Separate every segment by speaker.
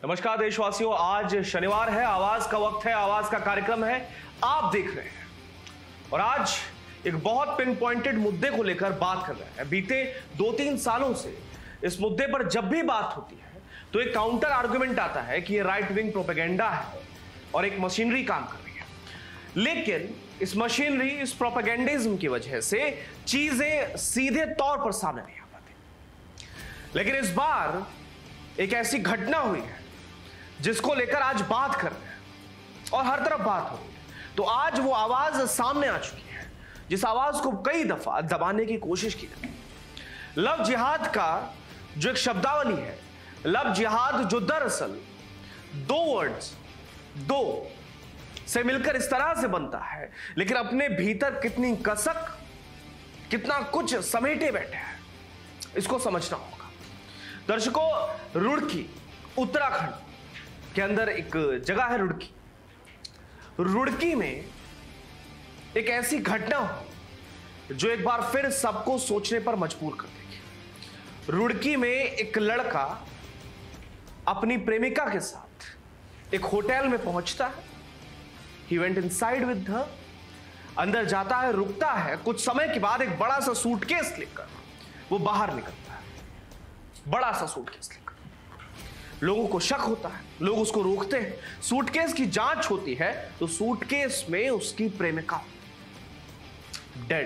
Speaker 1: नमस्कार देशवासियों, आज शनिवार है, आवाज का वक्त है, आवाज का कार्यक्रम है, आप देख रहे हैं। और आज एक बहुत पिन पॉइंटेड मुद्दे को लेकर बात कर रहे हैं। बीते 2-3 सालों से इस मुद्दे पर जब भी बात होती है तो एक काउंटर आर्गुमेंट आता है कि ये राइट विंग प्रोपेगेंडा है और एक मशीनरी काम कर रही है। लेकिन इस मशीनरी, इस प्रोपेगेंडिज्म की वजह से चीजें सीधे तौर पर सामने नहीं आ पाती। लेकिन इस बार एक ऐसी घटना हुई है जिसको लेकर आज बात कर रहे हैं और हर तरफ बात हो रही है। तो आज वो आवाज सामने आ चुकी है जिस आवाज को कई दफा दबाने की कोशिश की गई। लव जिहाद का जो एक शब्दावली है, लव जिहाद, जो दरअसल दो वर्ड्स, दो से मिलकर इस तरह से बनता है, लेकिन अपने भीतर कितनी कसक, कितना कुछ समेटे बैठे हैं, इसको समझना होगा। दर्शकों, रुड़की, उत्तराखंड के अंदर एक जगह है रुड़की। रुड़की में एक ऐसी घटना हो जो एक बार फिर सबको सोचने पर मजबूर कर देगी। रुड़की में एक लड़का अपनी प्रेमिका के साथ एक होटल में पहुंचता है। He went inside with her। अंदर जाता है, रुकता है, कुछ समय के बाद एक बड़ा सा सूटकेस लेकर वो बाहर निकलता है। बड़ा सा सूटकेस लेकर लोगों को शक होता है, लोग उसको रोकते हैं। सूटकेस की जांच होती है तो सूटकेस में उसकी प्रेमिका डेड।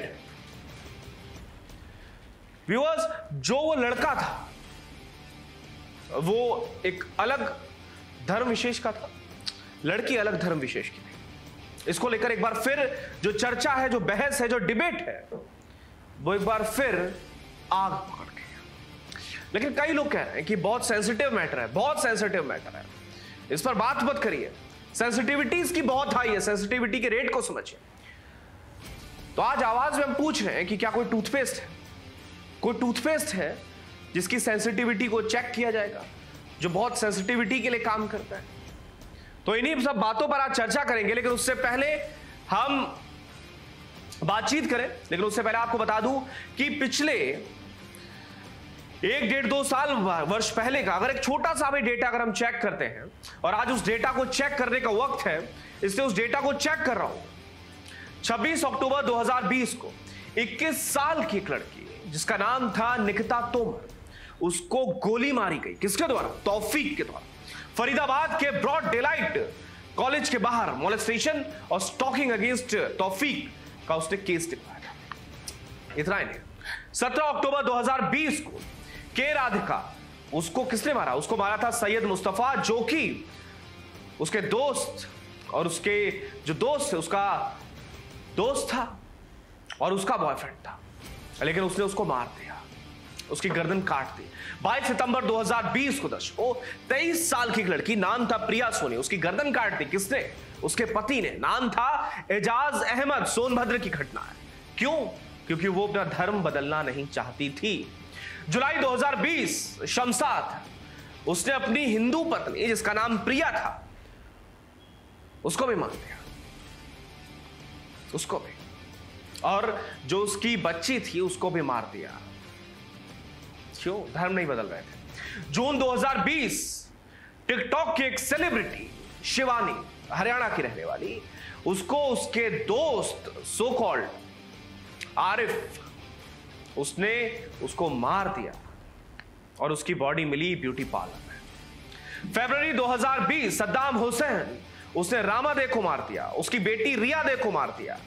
Speaker 1: व्यूअर्स, जो वो लड़का था वो एक अलग धर्म विशेष का था, लड़की अलग धर्म विशेष की थी। इसको लेकर एक बार फिर जो चर्चा है, जो बहस है, जो डिबेट है, वो एक बार फिर आग पकड़ गई। लेकिन कई लोग कह रहे हैं कि बहुत सेंसिटिव मैटर है, बहुत सेंसिटिव मैटर है, इस पर बात मत करिए, सेंसिटिविटीज की बहुत हाई है, सेंसिटिविटी के रेट को समझिए। तो आज आवाज में हम पूछ रहे हैं कि क्या कोई टूथपेस्ट है, कोई टूथपेस्ट है जिसकी सेंसिटिविटी को चेक किया जाएगा, जो बहुत सेंसिटिविटी के लिए काम करता है। तो इन्हीं सब बातों पर आज चर्चा करेंगे, लेकिन उससे पहले हम बातचीत करें, लेकिन उससे पहले आपको बता दूं कि पिछले 1-1.5-2 साल वर्ष पहले का अगर एक छोटा सा भी डेटा अगर हम चेक करते हैं, और आज उस डेटा को चेक करने का वक्त है, इसलिए उस डेटा को चेक कर रहा हूं। 26 अक्टूबर 2020 को 21 साल की एक लड़की जिसका नाम था निकिता तोमर, उसको गोली मारी गई। किसके द्वारा? तौफीक के द्वारा। फरीदाबाद के ब्रॉड डेलाइट कॉलेज के बाहर मोलेस्टेशन और स्टॉकिंग अगेंस्ट तौफीक का उसने केस दिलवाया था। इतना ही नहीं, 17 अक्टूबर 2020 को के राधिका, उसको किसने मारा? उसको मारा था सैयद मुस्तफा, जो कि उसके दोस्त, और उसके जो दोस्त थे, उसका दोस्त था और उसका बॉयफ्रेंड था, लेकिन उसने उसको मार दिया, उसकी गर्दन काट दी। 22 सितंबर 2020 को दर्शकों 23 साल की एक लड़की, नाम था प्रिया सोनी, उसकी गर्दन काट दी। किसने? उसके पति ने। नाम था एजाज अहमद। सोनभद्र की घटना है। क्यों? क्योंकि वो अपना धर्म बदलना नहीं चाहती थी। जुलाई 2020 शमशाद, उसने अपनी हिंदू पत्नी जिसका नाम प्रिया था, उसको भी मार दिया, उसको भी, और जो उसकी बच्ची थी उसको भी मार दिया। क्यों? धर्म नहीं बदल रहे थे। जून 2020 टिकटॉक की एक सेलिब्रिटी शिवानी, हरियाणा की रहने वाली, उसको उसके दोस्त सो कॉल्ड आरिफ, उसने उसको मार दिया और उसकी बॉडी मिली ब्यूटी पार्लर में। फरवरी 2020 सद्दाम हुसैन, उसने रामा दे को मार दिया, उसकी बेटी रिया दे को मार दिया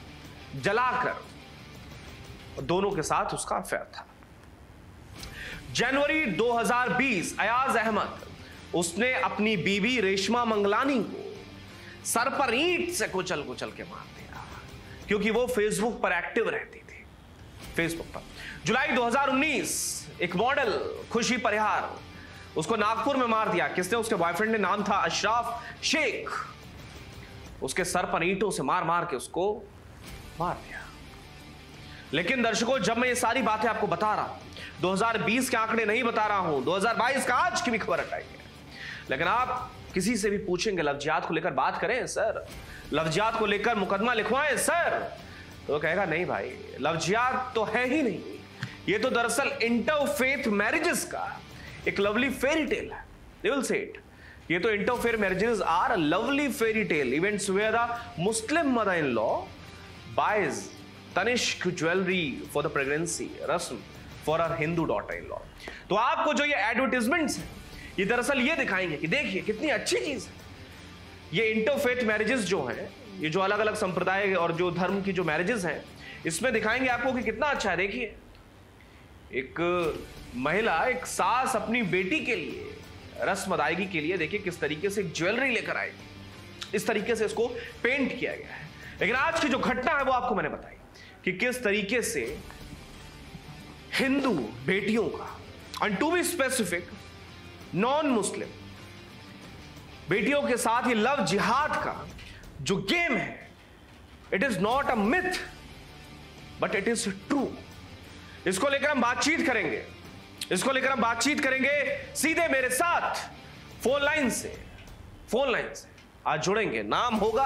Speaker 1: जलाकर। दोनों के साथ उसका अफेयर था। जनवरी 2020 अयाज अहमद, उसने अपनी बीवी रेशमा मंगलानी को सर पर ईंट से कुचल कुचल के मार दिया, क्योंकि वो फेसबुक पर एक्टिव रहती थी, फेसबुक पर। जुलाई 2019 एक मॉडल खुशी परिहार, उसको नागपुर में मार दिया। किसने? उसके बॉयफ्रेंड ने, नाम था अशराफ शेख, उसके सर पर ईंटों से मार मार के उसको मार दिया। लेकिन दर्शकों, जब मैं ये सारी बातें आपको बता रहा हूं, 2020 के आंकड़े नहीं बता रहा हूं, 2022 का आज की भी खबर हटाई है, लेकिन आप किसी से भी पूछेंगे लव जिहाद को लेकर बात करें सर, लव जिहाद को लेकर मुकदमा लिखवाएं सर, तो कहेगा नहीं भाई, लव जिहाद तो है ही नहीं, ये तो दरअसल इंटरफेथ मैरिजेस का एक लवली फेरी टेल है। दे विल से इट, कि ये तो interfaith marriages are lovely fairy tale events where the Muslim mother in law buys Tanishq jewellery for the pregnancy रस्म for our Hindu daughter in law. तो आपको जो ये एडवर्टाइजमेंट्स हैं ये दरअसल ये दिखाएंगे कि देखिए कितनी अच्छी चीज है। ये इंटरफेथ मैरिजेस जो हैं, ये जो अलग अलग संप्रदाय और जो धर्म की जो मैरिजेस हैं, इसमें दिखाएंगे आपको कि कितना अच्छा है। देखिए एक महिला, एक सास अपनी बेटी के लिए रस्म अदायगी के लिए देखिए किस तरीके से ज्वेलरी लेकर आएगी, इस तरीके से इसको पेंट किया गया है। लेकिन आज की जो घटना है वो आपको मैंने बताई कि किस तरीके से हिंदू बेटियों का, and to be specific non Muslim बेटियों के साथ ये लव जिहाद का जो गेम है, it is not a myth but it is true. इसको लेकर हम बातचीत करेंगे, इसको लेकर हम बातचीत करेंगे सीधे मेरे साथ फोन लाइन से आज जुड़ेंगे। नाम होगा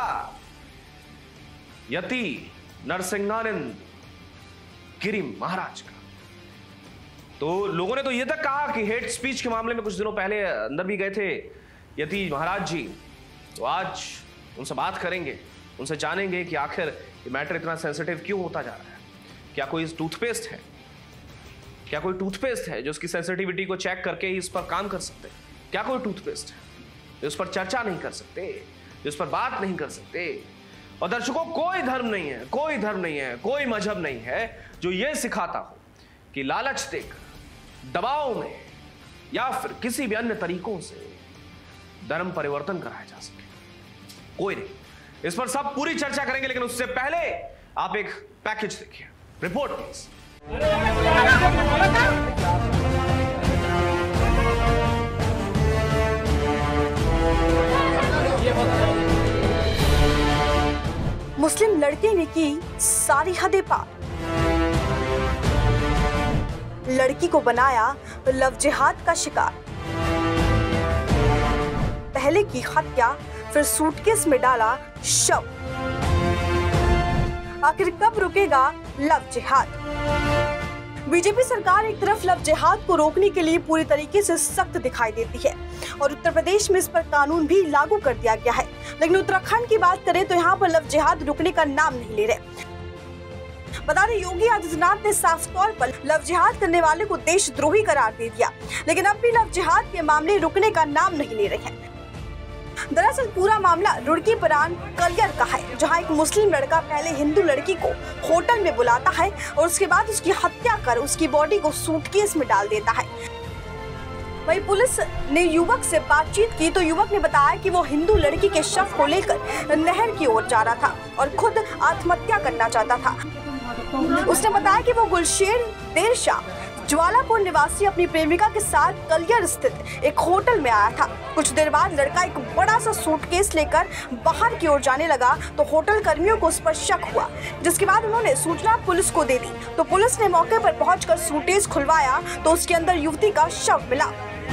Speaker 1: यति नरसिंहानंद गिरी महाराज का। तो लोगों ने तो यह तक कहा कि हेट स्पीच के मामले में कुछ दिनों पहले अंदर भी गए थे यति महाराज जी। तो आज उनसे बात करेंगे, उनसे जानेंगे कि आखिर ये मैटर इतना सेंसिटिव क्यों होता जा रहा है। क्या कोई टूथपेस्ट है, क्या कोई टूथपेस्ट है जो उसकी सेंसिटिविटी को चेक करके ही इस पर काम कर सकते हैं? क्या कोई टूथपेस्ट है जो इस पर चर्चा नहीं कर सकते, जो इस पर बात नहीं कर सकते? और दर्शकों, कोई धर्म नहीं है, कोई धर्म नहीं है, कोई मजहब नहीं है जो यह सिखाता हो कि लालच देकर, दबाव में या फिर किसी भी अन्य तरीकों से धर्म परिवर्तन कराया जा सके। कोई नहीं। इस पर सब पूरी चर्चा करेंगे, लेकिन उससे पहले आप एक पैकेज देखिए। Report please.
Speaker 2: मुस्लिम लड़के ने की सारी हदें पार, लड़की को बनाया लव जिहाद का शिकार, पहले की हत्या फिर सूटकेस में डाला शव। आखिर कब रुकेगा लव जिहाद? बीजेपी सरकार एक तरफ लव जिहाद को रोकने के लिए पूरी तरीके से सख्त दिखाई देती है और उत्तर प्रदेश में इस पर कानून भी लागू कर दिया गया है, लेकिन उत्तराखंड की बात करें तो यहाँ पर लव जिहाद रुकने का नाम नहीं ले रहे। बता दें, योगी आदित्यनाथ ने साफ तौर पर लव जिहाद करने वाले को देशद्रोही करार दे दिया, लेकिन अब भी लव जिहाद के मामले रुकने का नाम नहीं ले रहे हैं। दरअसल पूरा मामला रुड़की परान कलियर का है, जहां एक मुस्लिम लड़का पहले हिंदू लड़की को होटल में बुलाता है और उसके बाद उसकी हत्या कर उसकी बॉडी को सूटकेस में डाल देता है। वहीं पुलिस ने युवक से बातचीत की तो युवक ने बताया कि वो हिंदू लड़की के शव को लेकर नहर की ओर जा रहा था और खुद आत्महत्या करना चाहता था। उसने बताया कि वो गुलशेर देरशाह ज्वालापुर निवासी अपनी प्रेमिका के साथ कलियर स्थित एक होटल में आया था। कुछ देर बाद लड़का एक बड़ा सा सूटकेस लेकर बाहर की ओर जाने लगा तो होटल कर्मियों को उस पर शक हुआ, जिसके बाद उन्होंने सूचना पुलिस को दे दी। तो पुलिस ने मौके पर पहुंचकर सूटकेस खुलवाया तो उसके अंदर युवती का शव मिला।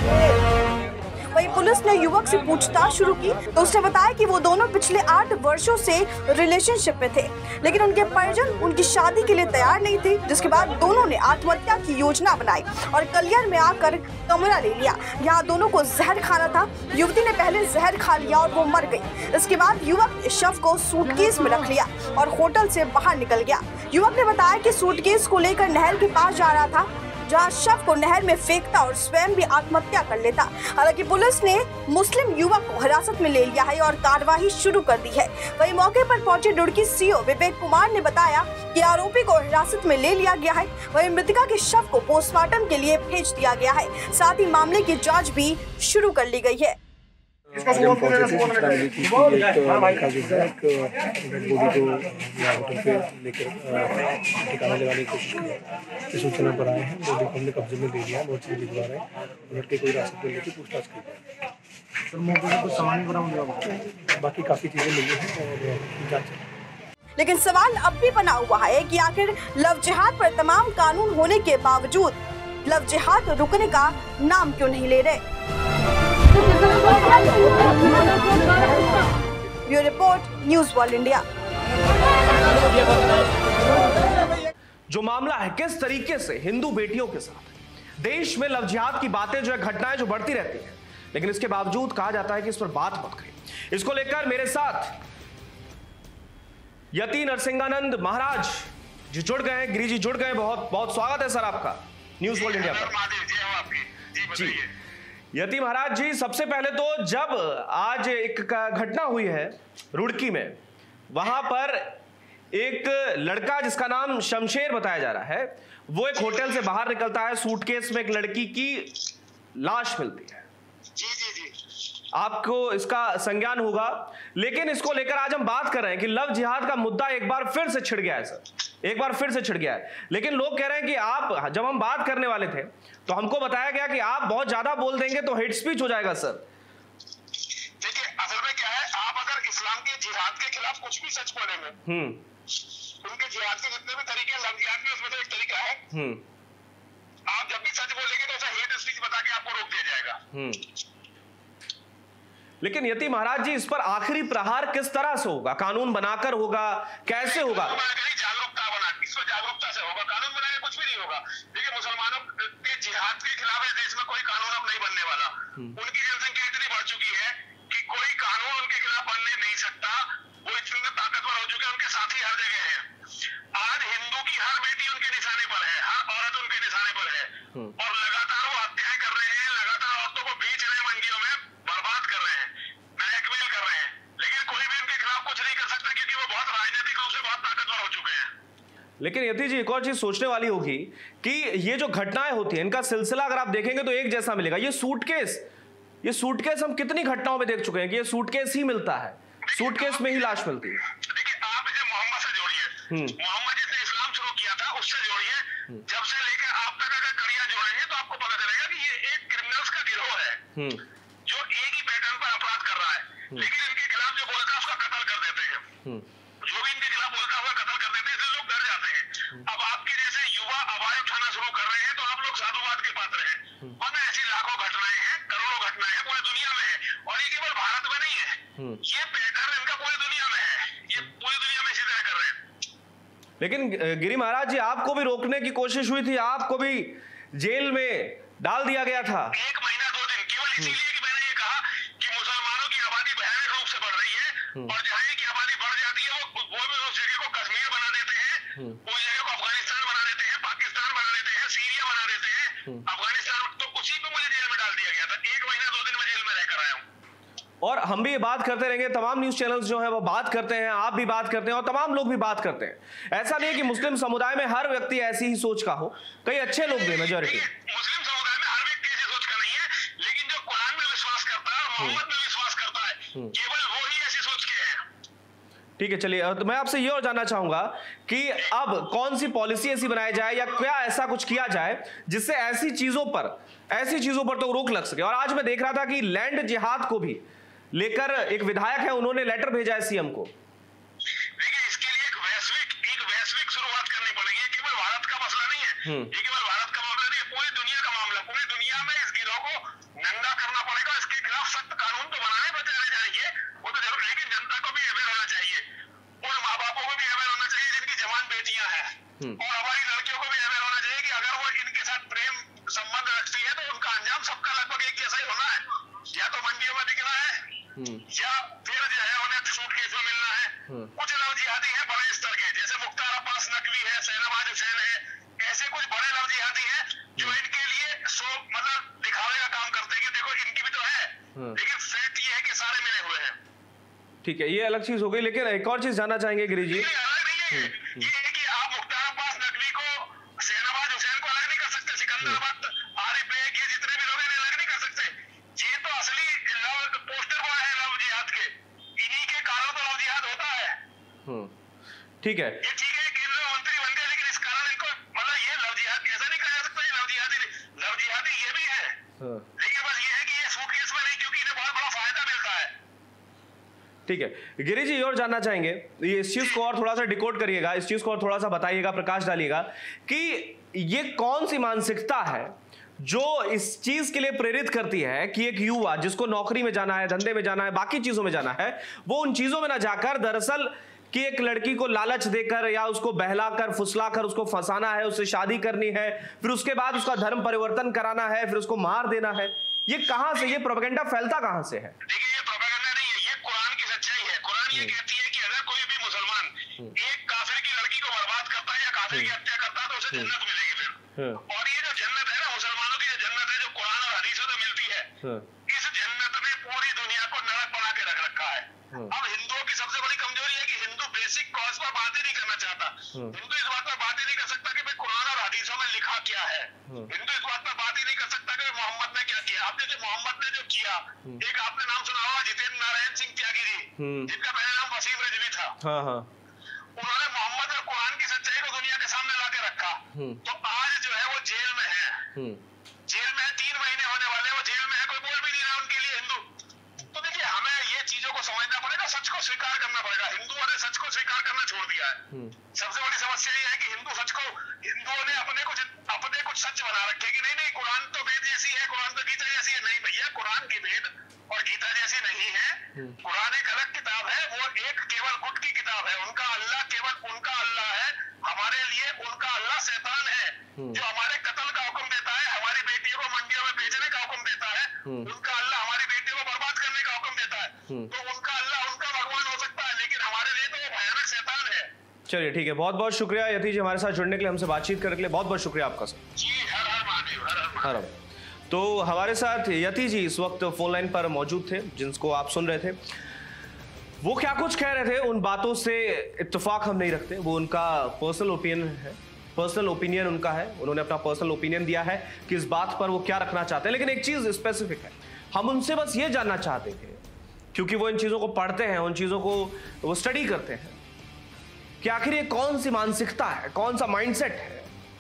Speaker 2: वहीं पुलिस ने युवक से पूछताछ शुरू की तो उसने बताया कि वो दोनों पिछले 8 वर्षों से रिलेशनशिप में थे, लेकिन उनके परिजन उनकी शादी के लिए तैयार नहीं थे, जिसके बाद दोनों ने आत्महत्या की योजना बनाई और कलियर में आकर कमरा ले लिया। यहाँ दोनों को जहर खाना था। युवती ने पहले जहर खा लिया और वो मर गई। इसके बाद युवक ने शव को सूटकेस में रख लिया और होटल से बाहर निकल गया। युवक ने बताया कि सूटकेस को लेकर नहर के पास जा रहा था, जहां शव को नहर में फेंकता और स्वयं भी आत्महत्या कर लेता। हालांकि पुलिस ने मुस्लिम युवक को हिरासत में ले लिया है और कार्रवाई शुरू कर दी है। वहीं मौके पर पहुंचे रुड़की सीओ विवेक कुमार ने बताया कि आरोपी को हिरासत में ले लिया गया है। वहीं मृतका के शव को पोस्टमार्टम के लिए भेज दिया गया है। साथ ही मामले की जाँच भी शुरू कर ली गई है।
Speaker 3: इसका सूचना मिली थी कि एक लड़का जो है एक डेड बॉडी को होटल पे लेकर ठिकाना लगाने की कोशिश की। इस सूचना पर आए हैं, बॉडी को हमने कब्जे में ले लिया, बहुत चीज़ भिजवा रहे हैं। लड़के को हिरासत में लेकर पूछताछ की। सर मौके पर कुछ सामान बरामद हुआ, बाकी काफ़ी चीज़ें मिली हैं और जाँच।
Speaker 2: लेकिन सवाल अब भी बना हुआ है कि आखिर लव जिहाद पर तमाम कानून होने के बावजूद लव जिहाद रुकने का नाम क्यों नहीं ले रहे? Bureau report, news world India.
Speaker 1: जो मामला है किस तरीके से हिंदू बेटियों के साथ देश में लव जिहाद की बातें जो है, घटनाएं जो बढ़ती रहती हैं, लेकिन इसके बावजूद कहा जाता है कि इस पर बात मत करें। इसको लेकर मेरे साथ यति नरसिंहानंद महाराज जी जुड़ गए हैं। गिरी जी जुड़ गए, बहुत बहुत स्वागत है सर आपका न्यूज वर्ल्ड इंडिया पर। जी यति महाराज जी, सबसे पहले तो जब आज एक घटना हुई है रुड़की में, वहां पर एक लड़का जिसका नाम शमशेर बताया जा रहा है, वो एक होटल से बाहर निकलता है, सूटकेस में एक लड़की की लाश मिलती है। जी आपको इसका संज्ञान होगा, लेकिन इसको लेकर आज हम बात कर रहे हैं कि लव जिहाद का मुद्दा एक बार फिर से छिड़ गया है सर, एक बार फिर से छिड़ गया है। लेकिन लोग कह रहे हैं कि आप, जब हम बात करने वाले थे तो हमको बताया गया कि आप बहुत ज्यादा बोल देंगे तो हेट स्पीच हो जाएगा सर।
Speaker 4: देखिए असल में क्या है, आप अगर इस्लाम के जिहाद के खिलाफ कुछ भी सच बोलेंगे, उनके जिहाद के जितने भी तरीके हैं, लव जिहाद में उसमें तो एक तरीका है, आप जब भी सच बोलेंगे तो ऐसा हेट स्पीच बता के आपको रोक दिया जाएगा।
Speaker 1: लेकिन यति महाराज जी, इस पर आखिरी प्रहार किस तरह से होगा? कानून बनाकर होगा, कैसे होगा?
Speaker 4: जागरूकता बना, इसको जागरूकता से होगा, कानून बनाने कुछ भी नहीं होगा। देखिए मुसलमानों के जिहाद के खिलाफ इस देश में कोई कानून अब नहीं बनने वाला। उनकी जनसंख्या इतनी बढ़ चुकी है कि कोई कानून उनके खिलाफ बनने नहीं सकता। वो इतने ताकतवर हो चुके हैं, उनके साथी हर जगह है। आज हिंदू की हर बेटी उनके निशाने पर है, हर औरत उनके निशाने पर है, और लगातार वो हत्याएं कर रहे हैं, लगातार औरतों को बेच रहे हैं, मंडियों में बर्बाद कर रहे हैं, ब्लैकमेल कर रहे हैं। लेकिन कोई भी उनके खिलाफ कुछ नहीं कर सकता क्योंकि वो बहुत राजनीतिक रूप से बहुत ताकतवर हो चुके हैं।
Speaker 1: लेकिन यति जी, एक और चीज सोचने वाली होगी कि ये जो घटनाएं होती हैं, इनका सिलसिला अगर आप देखेंगे तो एक जैसा मिलेगा। ये सूटकेस हम कितनी घटनाओं में देख चुके हैं कि ये सूटकेस ही मिलता है, सूटकेस में ही लाश मिलती है।
Speaker 4: देखिए आप इसे मोहम्मद से जोड़िए, मोहम्मद जिसने इस्लाम शुरू किया था उससे जोड़िए, जब से लेकर आप तक अगर कड़ियां जोड़ेंगे तो आपको पता चलेगा कि ये एक क्रिमिनल्स का गिरोह है जो एक ही पैटर्न पर अपराध कर रहा है। लेकिन इनके खिलाफ जो बोलता है उसका कत्ल कर देते हैं, जो भी इनके खिलाफ बोलता है कत्ल कर देते हैं, इसलिए लोग डर जाते हैं। अब आपके जैसे युवा आवाज उठाना शुरू कर रहे हैं तो आप लोग साधुवाद के पात्र हैं, वरना ऐसी लाखों घटनाएं हैं, करोड़ों घटनाएं हैं, पूरी दुनिया में है। और ये केवल भारत में नहीं है, ये पैटर्न इनका पूरी दुनिया में है, ये पूरी दुनिया में इसी तरह कर रहे हैं।
Speaker 1: लेकिन गिरी महाराज जी, आपको भी रोकने की कोशिश हुई थी, आपको भी जेल में डाल दिया गया था।
Speaker 4: 1 महीना 2 दिन, केवल इसीलिए कि मैंने ये कहा कि मुसलमानों की आबादी भयानक रूप से बढ़ रही है, और जहां की आबादी बढ़ जाती है वो भी उस जगह को कश्मीर बना देते हैं, उस जगह को अफगानिस्तान बना देते हैं, पाकिस्तान बना देते हैं, सीरिया बना देते हैं, अफगानिस्तान। तो उसी पे मुझे जेल में डाल दिया गया था। 1 महीना 2 दिन में जेल में रहकर आया हूँ।
Speaker 1: और हम भी ये बात करते रहेंगे, तमाम न्यूज चैनल्स जो है वो बात करते हैं, आप भी बात करते हैं, और तमाम लोग भी बात करते हैं। ऐसा नहीं है कि मुस्लिम समुदाय में हर व्यक्ति ऐसी ही सोच का हो, कई अच्छे लोग भी, मेजॉरिटी।
Speaker 4: मुस्लिम समुदाय में हर व्यक्ति ऐसी सोच का नहीं है, लेकिन जो कुरान में विश्वास करता है और मोहम्मद में विश्वास करता है, केवल वो ही ऐसी सोच के हैं।
Speaker 1: ठीक है, चलिए, तो मैं आपसे ये और जानना चाहूंगा कि अब कौन सी पॉलिसी ऐसी बनाई जाए या क्या ऐसा कुछ किया जाए जिससे ऐसी चीजों पर तो रोक लग सके। और आज मैं देख रहा था कि लैंड जिहाद को भी लेकर एक विधायक है, उन्होंने लेटर भेजा है सीएम को।
Speaker 4: देखिए इसके लिए एक वैश्विक शुरुआत करनी पड़ेगी। केवल भारत का मसला नहीं है, ये केवल भारत का मामला नहीं है, पूरी दुनिया का मामला। पूरी दुनिया में इस गिरोह को नंगा करना पड़ेगा। इसके खिलाफ सख्त कानून तो बनाने जाएंगे, वो तो जरूर, लेकिन जनता को भी अवेयर होना चाहिए, उन माँ बापों को भी अवेयर होना चाहिए जिनकी जवान बेटियां हैं, और हमारी लड़कियों को भी अवेयर होना चाहिए कि अगर वो इनके साथ प्रेम संबंध रखती है तो उनका अंजाम सबका लगभग एक जैसा ही होना है, या तो मंडियों में बिकना है या फिर जो है उन्हें सूटकेस में मिलना है। कुछ लव जिहादी है बड़े स्तर के, जैसे मुख्तार अब्बास नकवी है, शहनवाज हुसैन है, ऐसे कुछ बड़े लव जिहादी हैं जो इनके लिए मतलब दिखावे का काम करते हैं कि देखो इनकी भी तो है, लेकिन फैक्ट ये है कि सारे मिले हुए हैं।
Speaker 1: ठीक है, ये अलग चीज हो गई, लेकिन एक और चीज जानना चाहेंगे गिरी जी।
Speaker 4: अलग नहीं है ये है कि आप मुख्तार अब्बास नकवी को, शहनवाज हुसैन को अलग नहीं कर सकते, सिकंदर बख्त, आरिफ बेग, ये जितने भी लोग हैं अलग नहीं कर सकते। ये तो असली पोस्टर बॉय है लव जिहाद के, इन्हीं के कारण तो लव जिहाद होता है।
Speaker 1: ठीक है,
Speaker 4: ये ठीक है केंद्रीय मंत्री बन गए, लेकिन इस कारण इनको मतलब ये लव जिहाद ऐसा नहीं कहा जा सकता, ये लव जिहादी ये भी है। लेकिन बस ये है कि ये सूटकेस में नहीं, क्योंकि इन्हें बहुत बड़ा फायदा मिलता है।
Speaker 1: ठीक है, गिरी जी और जानना चाहेंगे, ये इस चीज को और थोड़ा सा डिकोड करिएगा, इस चीज को और थोड़ा सा बताइएगा, प्रकाश डालिएगा कि ये कौन सी मानसिकता है जो इस चीज के लिए प्रेरित करती है कि एक युवा जिसको नौकरी में जाना है, धंधे में जाना है, बाकी चीजों में जाना है, वो उन चीजों में ना जाकर दरअसल कि एक लड़की को लालच देकर या उसको बहलाकर फुसलाकर उसको फंसाना है, उससे शादी करनी है, फिर उसके बाद उसका धर्म परिवर्तन कराना है, फिर उसको मार देना है। ये कहां से, ये प्रोपेगेंडा फैलता कहां से है?
Speaker 4: देखिए ये प्रोपेगेंडा नहीं है, ये कुरान की सच्चाई है। कुरान ये कहती है कि अगर कोई भी मुसलमान एक काफिर की लड़की को बर्बाद करता है या काफिर की हत्या करता है तो उसे जन्नत मिलेगी फिर। और ये जो जन्नत है ना, मुसलमानों की जो जन्नत है, जो कुरान और हदीसों में मिलती है, इस जन्नत में पूरी दुनिया को नरक बना के रख रखा है। अब हिंदुओं की सबसे बड़ी कमजोरी है कि हिंदू बेसिक कॉज पर बात ही नहीं करना चाहता। हिंदू इस बात पर बात ही नहीं कर सकता कि भाई कुरान और हदीसों में लिखा क्या है। हिंदू इस बात पर बात ही नहीं कर सकता कि मोहम्मद ने क्या किया। आपने जो मोहम्मद ने जो किया, एक आपने नाम सुना होगा जितेंद्र नारायण सिंह त्यागी जी, जिनका पहला नाम वसीम रिजवी था। उन्होंने मोहम्मद और कुरान की सच्चाई को दुनिया के सामने ला के रखा। तो आज जो है वो जेल में है, जेल में 3 महीने होने वाले, वो जेल में है, कोई बोल भी नहीं रहा उनके लिए हिंदू। तो देखिए हमें ये चीजों को समझना पड़ेगा, सच को स्वीकार करना पड़ेगा। हिंदुओं ने सच को स्वीकार करना छोड़ दिया है। सबसे बड़ी समस्या ये है कि हिंदुओं ने अपने कुछ सच बना रखे कि नहीं कुरान तो वेद जैसी है, कुरान तो गीता जैसी है। नहीं भैया, कुरान की वेद और गीता जैसी नहीं है। कुरान एक अलग किताब है, वो एक केवल गुट की किताब है। उनका अल्लाह केवल उनका अल्लाह है। हमारे लिए उनका अल्लाह शैतान है, जो हमारे कत्ल का हुक्म देता है, हमारी बेटियों को मंडियों में बेचने का हुक्म देता है। उनका अल्लाह हमारी बेटियों को बर्बाद करने का हुक्म देता है। तो उनका अल्लाह उनका भगवान हो सकता है, लेकिन हमारे लिए तो वो भयानक शैतान है।
Speaker 1: चलिए ठीक है, बहुत बहुत शुक्रिया यति जी हमारे साथ जुड़ने के लिए, हमसे बातचीत करने के लिए बहुत बहुत शुक्रिया आपका सर।
Speaker 4: जी हर हर महादेव, हर हर महादेव।
Speaker 1: तो हमारे साथ यति जी इस वक्त फोन लाइन पर मौजूद थे, जिनको आप सुन रहे थे। वो क्या कुछ कह रहे थे, उन बातों से इत्तेफाक हम नहीं रखते। वो उनका पर्सनल ओपिनियन उनका है। उन्होंने अपना पर्सनल ओपिनियन दिया है कि इस बात पर वो क्या रखना चाहते हैं। लेकिन एक चीज स्पेसिफिक है, हम उनसे बस ये जानना चाहते थे, क्योंकि वो इन चीजों को पढ़ते हैं, उन चीजों को वो स्टडी करते हैं, कि आखिर ये कौन सी मानसिकता है, कौन सा माइंडसेट है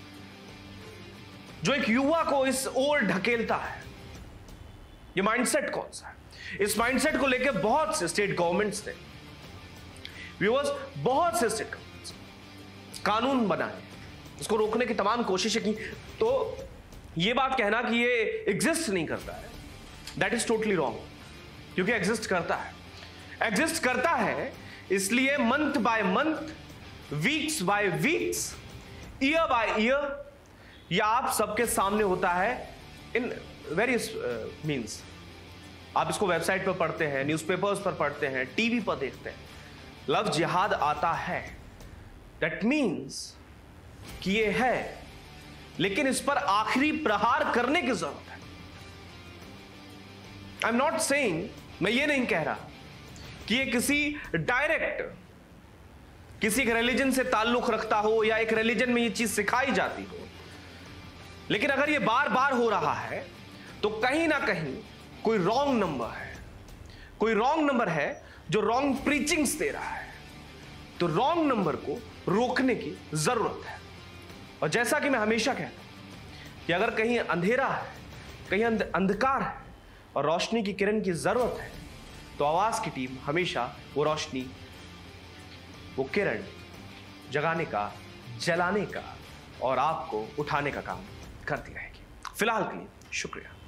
Speaker 1: जो एक युवा को इस ओर ढकेलता है। ये माइंडसेट कौन सा है? इस माइंडसेट को लेकर बहुत से स्टेट गवर्नमेंट्स ने, व्यूअर्स, बहुत से स्टेट गवर्नमेंट्स कानून बनाए, इसको रोकने की तमाम कोशिशें की। तो ये बात कहना कि ये एग्जिस्ट नहीं करता है, दैट इज टोटली रॉन्ग, क्योंकि एग्जिस्ट करता है। एग्जिस्ट करता है इसलिए month by month, weeks by weeks, year by year या आप सबके सामने होता है इन वेरियस मीन्स। आप इसको वेबसाइट पर पढ़ते हैं, न्यूज़पेपर्स पर पढ़ते हैं, टीवी पर देखते हैं। लव जिहाद आता है, दैट मीन्स कि ये है, लेकिन इस पर आखिरी प्रहार करने की जरूरत है। आई एम नॉट सेइंग, मैं ये नहीं कह रहा कि ये किसी डायरेक्ट किसी रिलीजन से ताल्लुक रखता हो या एक रिलीजन में ये चीज सिखाई जाती हो, लेकिन अगर ये बार बार हो रहा है तो कहीं ना कहीं कोई रॉन्ग नंबर है, कोई रॉन्ग नंबर है जो रॉन्ग प्रीचिंग्स दे रहा है। तो रॉन्ग नंबर को रोकने की जरूरत है। और जैसा कि मैं हमेशा कहता हूं कि अगर कहीं अंधेरा है, कहीं अंधकार है और रोशनी की किरण की जरूरत है, तो आवाज की टीम हमेशा वो रोशनी, वो किरण जगाने का, जलाने का और आपको उठाने का काम करती रहेगी। फिलहाल के लिए शुक्रिया।